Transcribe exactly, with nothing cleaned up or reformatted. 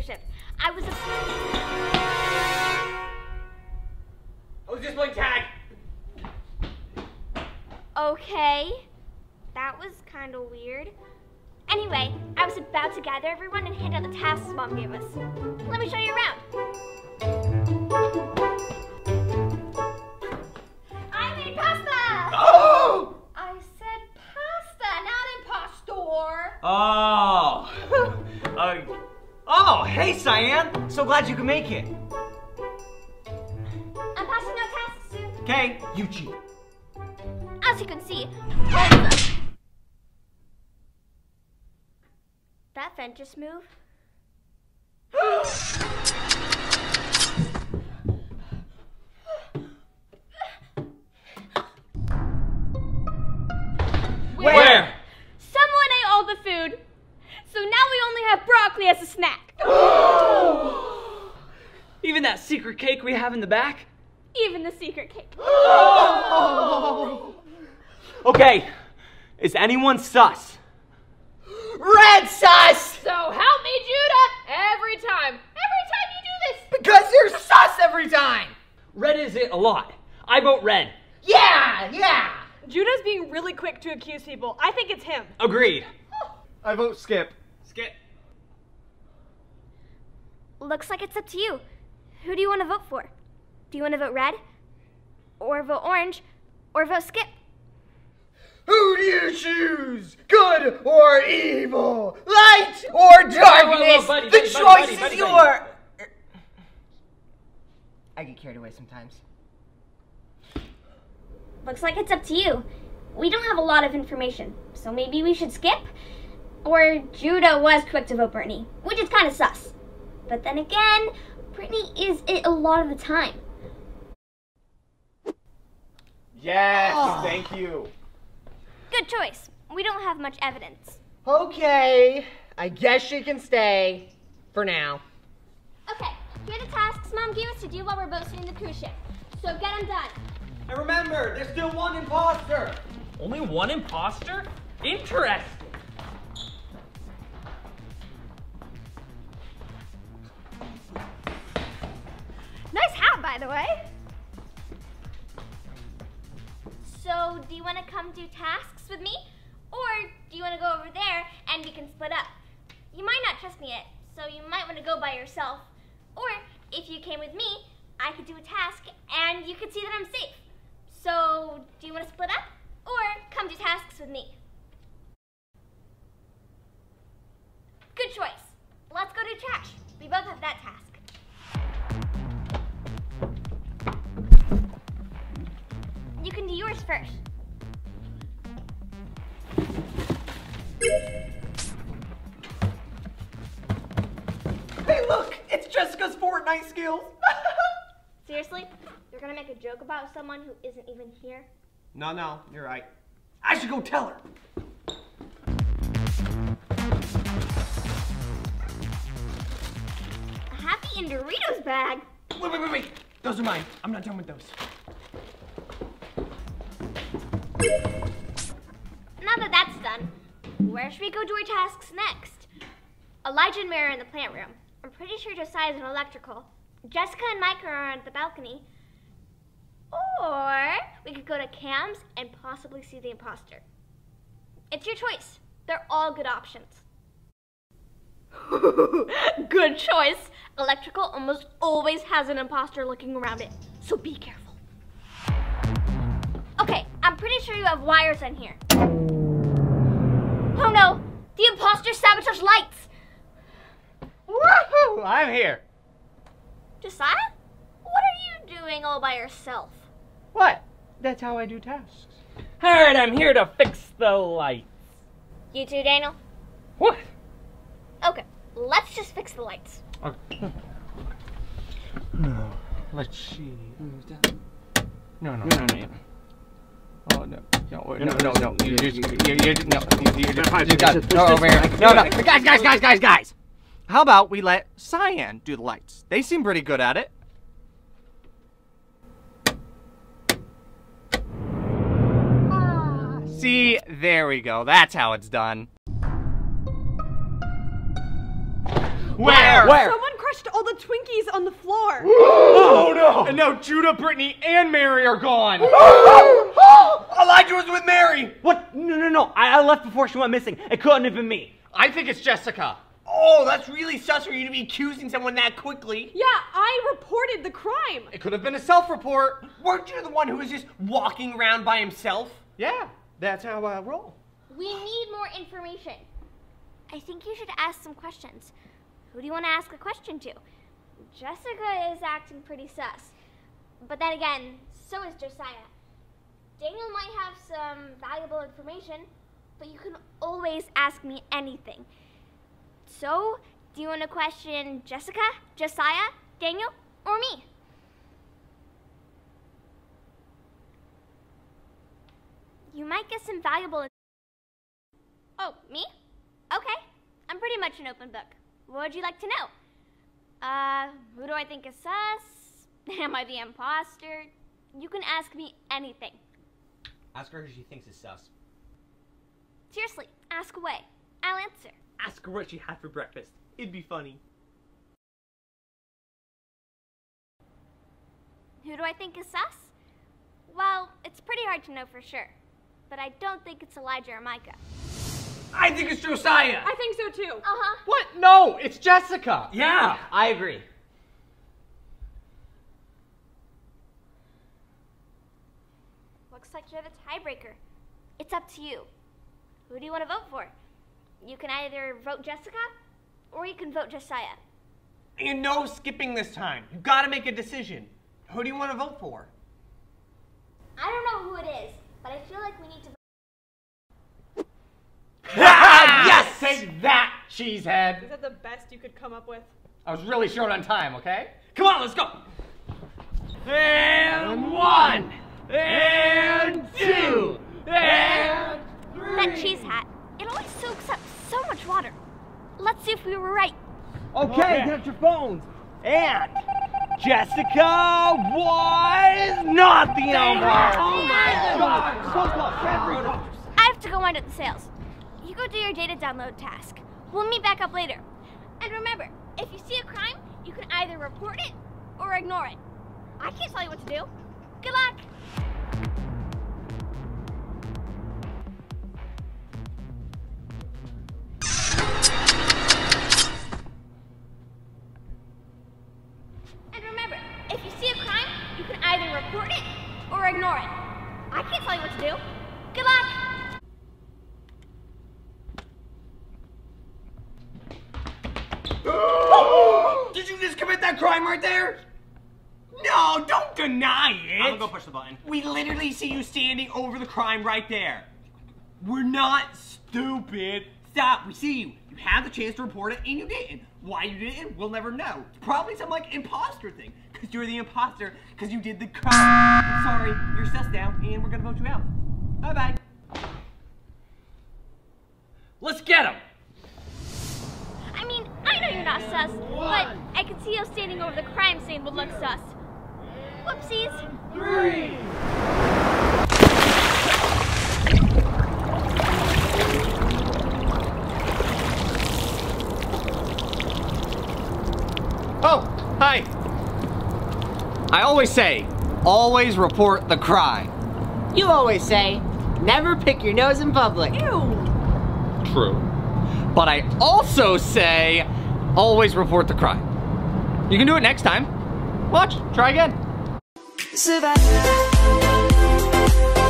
cruise ship. I was a... I was just playing tag. Okay. That was kind of weird. Anyway, I was about to gather everyone and hand out the tasks Mom gave us. Let me show you around. I made pasta! Oh! I said pasta, not impostor. Oh. uh, oh, hey, Cyan. So glad you could make it. I'm passing out tasks soon. Okay, you cheat. As you can see, all of them. That vent just moved. Where? Where? Someone ate all the food, so now we only have broccoli as a snack. Even that secret cake we have in the back? Even the secret cake. Okay, is anyone sus? Red sus! So help me, Judah! Every time. Every time you do this! Because you're sus every time! Red is it a lot. I vote red. Yeah, yeah! Judah's being really quick to accuse people. I think it's him. Agreed. I vote Skip. Skip. Looks like it's up to you. Who do you want to vote for? Do you want to vote red? Or vote orange? Or vote Skip? Who do you choose? Good or evil? Light or darkness? Whoa, whoa, whoa, buddy, the buddy, choice buddy, buddy, is buddy, yours. I get carried away sometimes. Looks like it's up to you. We don't have a lot of information, so maybe we should skip? Or Judah was quick to vote Brittany, which is kind of sus. But then again, Brittany is it a lot of the time. Yes, Oh. thank you. Good choice. We don't have much evidence. Okay, I guess she can stay. For now. Okay, here are the tasks Mom gave us to do while we're both sitting in the cruise ship. So get them done. And remember, there's still one imposter. Only one imposter? Interesting. Nice hat, by the way. So, do you want to come do tasks with me? Or do you want to go over there and we can split up? You might not trust me yet, so you might want to go by yourself. Or, if you came with me, I could do a task and you could see that I'm safe. So, do you want to split up? Or come do tasks with me? Good choice. Let's go do trash. We both have that task. You can do yours first. Hey, look! It's Jessica's Fortnite skills! Seriously? You're gonna make a joke about someone who isn't even here? No, no, you're right. I should go tell her. A Happy in Doritos bag? Wait, wait, wait, wait. Those are mine. I'm not done with those. Now that that's done, where should we go do our tasks next? Elijah and Mary are in the plant room. I'm pretty sure Josiah's in electrical. Jessica and Mike are on the balcony. Or we could go to Cam's and possibly see the imposter. It's your choice. They're all good options. Good choice. Electrical almost always has an imposter looking around it, so be careful. Okay, I'm pretty sure you have wires in here. Oh no, the imposter sabotaged lights. Woohoo! I'm here. Josiah, what are you doing all by yourself? What? That's how I do tasks. Alright, I'm here to fix the lights. You too, Daniel? What? Okay, let's just fix the lights. No. Let's see. No, no, No, no, no. Oh no. No, no, no, no. You just, you, you, you, no, you, you, you got, no, over here. No, no. Guys, guys, guys, guys, guys. How about we let Cyan do the lights? They seem pretty good at it. Ah, see, there we go. That's how it's done. Where? Where? Someone crushed all the Twinkies on the floor. Oh no! And now Judah, Brittany, and Mary are gone. Elijah was with Mary. What? No, no, no. I, I left before she went missing. It couldn't have been me. I think it's Jessica. Oh, that's really sus for you to be accusing someone that quickly. Yeah, I reported the crime. It could have been a self-report. Weren't you the one who was just walking around by himself? Yeah, that's how I roll. We need more information. I think you should ask some questions. Who do you want to ask a question to? Jessica is acting pretty sus. But then again, so is Josiah. Daniel might have some valuable information, but you can always ask me anything. So, do you want to question Jessica, Josiah, Daniel, or me? You might get some valuable. Oh, me? Okay. I'm pretty much an open book. What would you like to know? Uh, who do I think is sus? Am I the imposter? You can ask me anything. Ask her who she thinks is sus. Seriously, ask away. I'll answer. Ask her what she had for breakfast. It'd be funny. Who do I think is sus? Well, it's pretty hard to know for sure. But I don't think it's Elijah or Micah. I think it's Josiah. I think so too. Uh-huh. What? No, it's Jessica. Yeah. I agree. Looks like you're the tiebreaker. It's up to you. Who do you want to vote for? You can either vote Jessica, or you can vote Josiah. And no skipping this time. You gotta make a decision. Who do you want to vote for? I don't know who it is, but I feel like we need to vote. Yes! Take that, cheesehead. Is that the best you could come up with? I was really short on time, okay? Come on, let's go. And one. And two. And three. That cheese hat, it always soaks up so much water. Let's see if we were right. Okay, Okay. get out your phones. And Jessica was not the umbrella. Oh my God, so close. I have to go wind up the sales. You go do your data download task. We'll meet back up later. And remember, if you see a crime, you can either report it or ignore it. I can't tell you what to do. Good luck. And remember, if you see a crime, you can either report it or ignore it. I can't tell you what to do. Good luck. Did you just commit that crime right there? No, don't deny it. I'm gonna go push the button. We literally see you standing over the crime right there. We're not stupid. Stop, we see you. You had the chance to report it and you didn't. Why you didn't, we'll never know. It's probably some like imposter thing. Because you're the imposter, because you did the crime. I'm sorry, you're sus now and we're gonna vote you out. Bye-bye. Let's get him. I mean, I know you're not sus, but I can see how standing over the crime scene would look sus. Whoopsies. Three. Oh, hi. I always say, always report the crime. You always say, never pick your nose in public. True. But I also say, always report the crime. You can do it next time. Watch, try again. Survive.